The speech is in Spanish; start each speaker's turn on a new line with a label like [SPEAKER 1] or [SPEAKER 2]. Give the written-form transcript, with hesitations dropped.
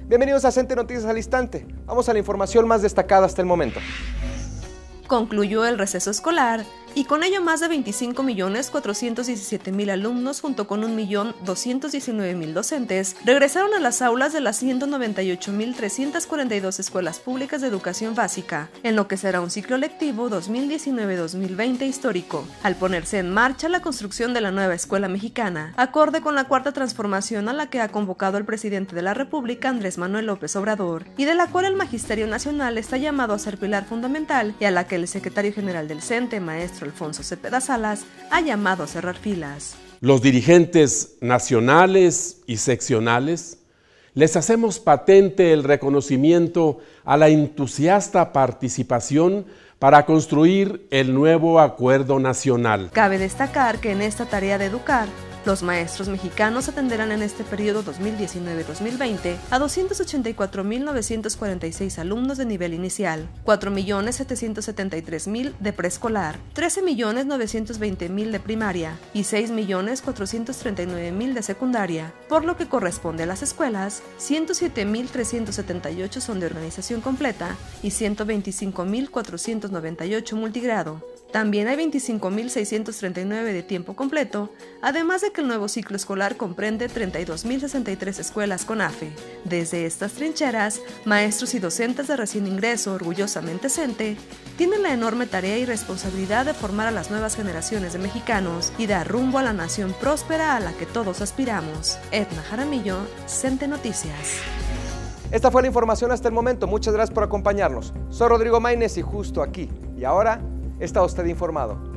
[SPEAKER 1] Bienvenidos a CENTE Noticias al Instante. Vamos a la información más destacada hasta el momento.
[SPEAKER 2] Concluyó el receso escolar y con ello más de 25.417.000 alumnos junto con 1.219.000 docentes regresaron a las aulas de las 198.342 escuelas públicas de educación básica, en lo que será un ciclo lectivo 2019-2020 histórico, al ponerse en marcha la construcción de la nueva escuela mexicana, acorde con la cuarta transformación a la que ha convocado el presidente de la República, Andrés Manuel López Obrador, y de la cual el Magisterio Nacional está llamado a ser pilar fundamental y a la que el secretario general del CENTE, maestro Alfonso Cepeda Salas, ha llamado a cerrar filas.
[SPEAKER 3] Los dirigentes nacionales y seccionales les hacemos patente el reconocimiento a la entusiasta participación para construir el nuevo acuerdo nacional.
[SPEAKER 2] Cabe destacar que en esta tarea de educar, los maestros mexicanos atenderán en este periodo 2019-2020 a 284.946 alumnos de nivel inicial, 4.773.000 de preescolar, 13.920.000 de primaria y 6.439.000 de secundaria, por lo que corresponde a las escuelas, 107.378 son de organización completa y 125.498 multigrado. También hay 25.639 de tiempo completo, además de que el nuevo ciclo escolar comprende 32.063 escuelas con AFE. Desde estas trincheras, maestros y docentes de recién ingreso, orgullosamente CENTE, tienen la enorme tarea y responsabilidad de formar a las nuevas generaciones de mexicanos y dar rumbo a la nación próspera a la que todos aspiramos. Edna Jaramillo, CENTE Noticias.
[SPEAKER 1] Esta fue la información hasta el momento. Muchas gracias por acompañarnos. Soy Rodrigo Maínez y justo aquí y ahora está usted informado.